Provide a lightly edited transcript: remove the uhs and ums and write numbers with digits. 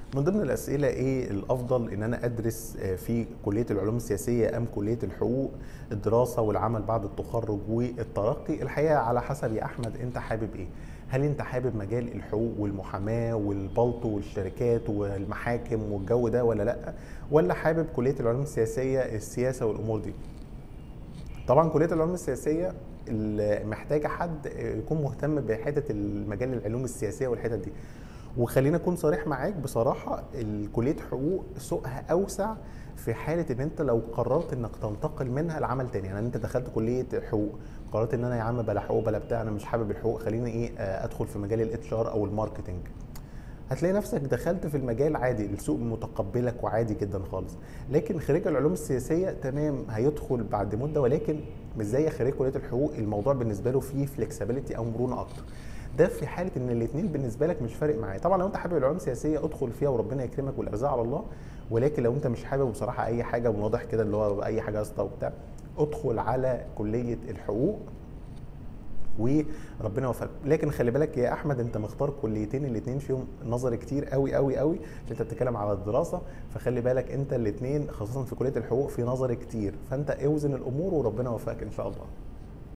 من ضمن الأسئلة إيه الأفضل إن أنا أدرس في كلية العلوم السياسية أم كلية الحقوق؟ الدراسة والعمل بعد التخرج والترقي. الحقيقة على حسب يا أحمد أنت حابب إيه؟ هل أنت حابب مجال الحقوق والمحاماة والبلطو والشركات والمحاكم والجو ده ولا لأ؟ ولا حابب كلية العلوم السياسية السياسة والأمور دي؟ طبعا كلية العلوم السياسية محتاجة حد يكون مهتم بحتة المجال العلوم السياسية والحتت دي. وخلينا اكون صريح معاك بصراحه، كليه حقوق سوقها اوسع في حاله ان انت لو قررت انك تنتقل منها لعمل تاني. يعني انت دخلت كليه حقوق، قررت ان انا يا عم بلا حقوق بلا بتاع، انا مش حابب الحقوق، خليني ايه ادخل في مجال الاتش ار او الماركتنج. هتلاقي نفسك دخلت في المجال عادي، السوق متقبلك وعادي جدا خالص. لكن خريج العلوم السياسيه تمام هيدخل بعد مده، ولكن مش زي خريج كليه الحقوق، الموضوع بالنسبه له فيه فلكسبيليتي او مرونه اكتر. ده في حاله ان الاثنين بالنسبه لك مش فارق معايا. طبعا لو انت حابب العلوم السياسيه ادخل فيها وربنا يكرمك والارزاق على الله. ولكن لو انت مش حابب بصراحه اي حاجه، واضح كده اللي هو اي حاجه يا اسطى وبتاع، ادخل على كليه الحقوق وربنا يوفقك. لكن خلي بالك يا احمد، انت مختار كليتين الاثنين فيهم نظري كتير قوي قوي قوي، عشان انت بتتكلم على الدراسه. فخلي بالك انت الاثنين خاصه في كليه الحقوق في نظري كتير، فانت اوزن الامور وربنا يوفقك ان شاء الله.